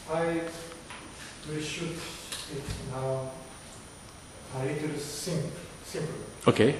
I will shoot it now a little simple. Okay.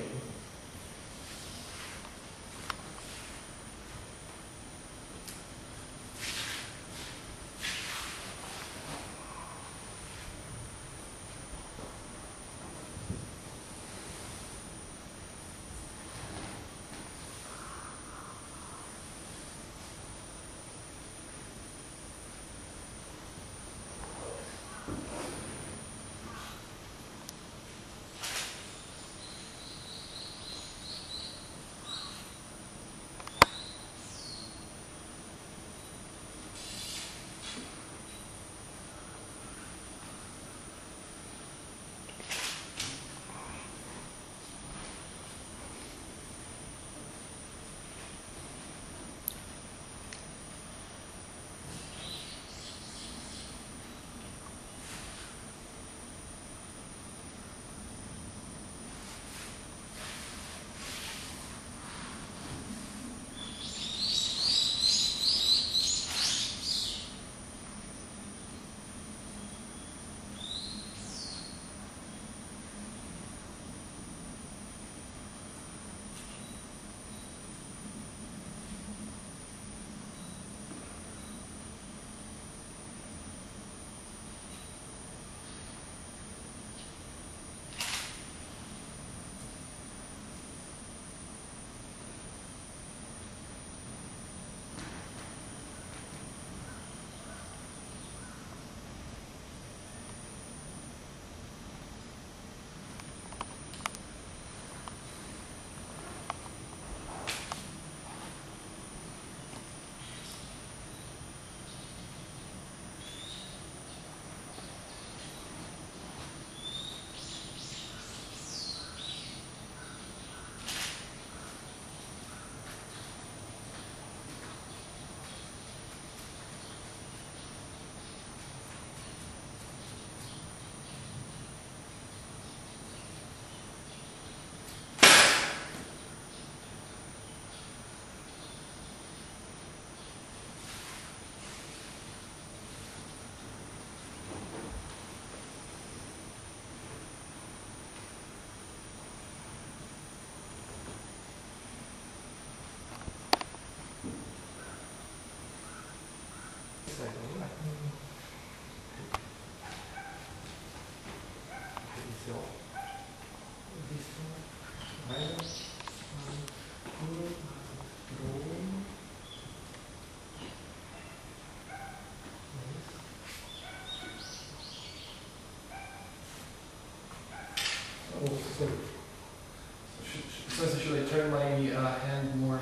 So should I turn my hand more?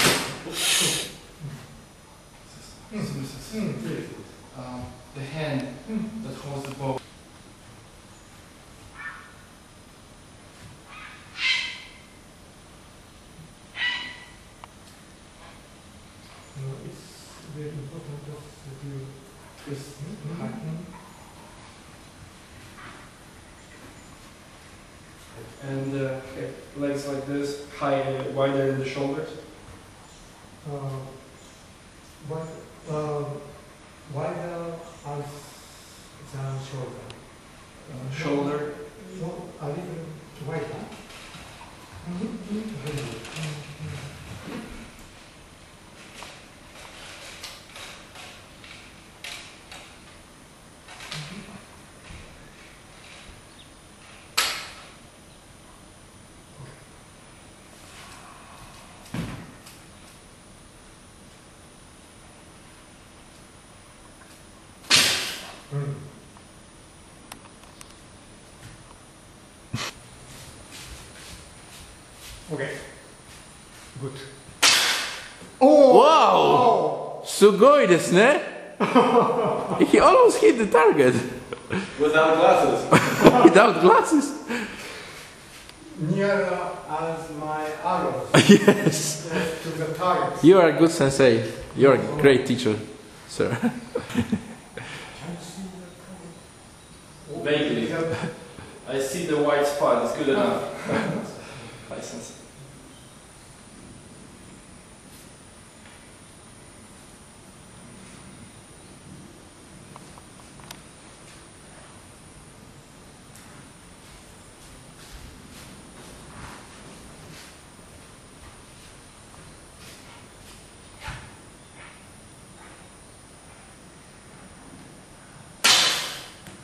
The hand that holds the bow. It's very important that you twist And legs like this, high, wider than the shoulders. Wider as the shoulder. Shoulder. No, a little wider. Very good. Okay. Good. Oh! Wow! すごいですね He almost hit the target Without glasses. without glasses. Nearer as my arrows. Yes. To the target. You are a good sensei. You are a great teacher, sir. Vaguely. I see the white spot, it's good enough. License.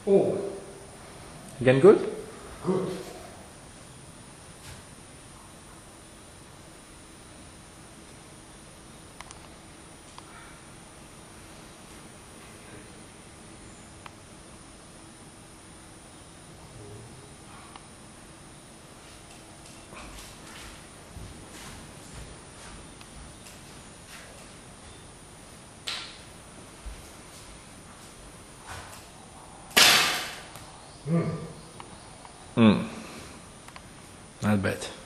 Oh, Again, good? good. Not bad.